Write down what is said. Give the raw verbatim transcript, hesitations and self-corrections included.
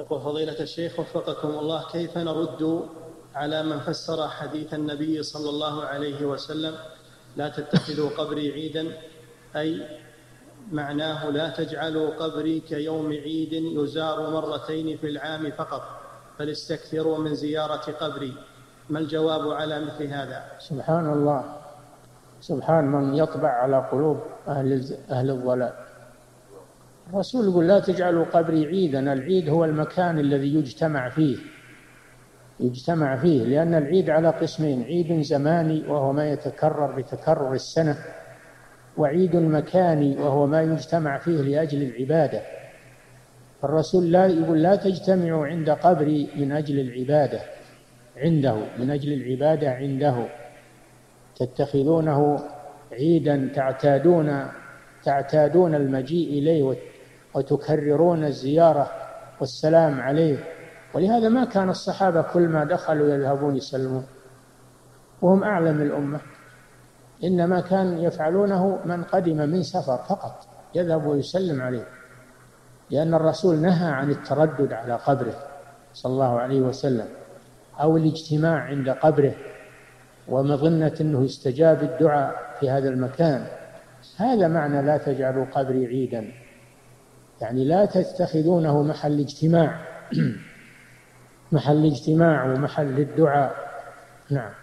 يقول فضيلة الشيخ وفقكم الله، كيف نرد على من فسر حديث النبي صلى الله عليه وسلم لا تتخذوا قبري عيدا، أي معناه لا تجعلوا قبري كيوم عيد يزار مرتين في العام فقط، بل استكثروا من زيارة قبري. ما الجواب على مثل هذا؟ سبحان الله، سبحان من يطبع على قلوب أهل, أهل الضلال. الرسول يقول لا تجعلوا قبري عيدا. العيد هو المكان الذي يجتمع فيه يجتمع فيه لأن العيد على قسمين: عيد زماني وهو ما يتكرر بتكرر السنة، وعيد مكاني وهو ما يجتمع فيه لأجل العبادة. فالرسول لا يقول لا تجتمعوا عند قبري من أجل العبادة عنده، من أجل العبادة عنده، تتخذونه عيدا تعتادون تعتادون المجيء إليه وتكررون الزيارة والسلام عليه. ولهذا ما كان الصحابة كل ما دخلوا يذهبون يسلمون وهم أعلم الأمة، إنما كان يفعلونه من قدم من سفر فقط يذهب ويسلم عليه، لأن الرسول نهى عن التردد على قبره صلى الله عليه وسلم أو الاجتماع عند قبره ومظنة أنه يستجاب الدعاء في هذا المكان. هذا معنى لا تجعلوا قبري عيدا، يعني لا تتخذونه محل اجتماع محل اجتماع ومحل الدعاء. نعم.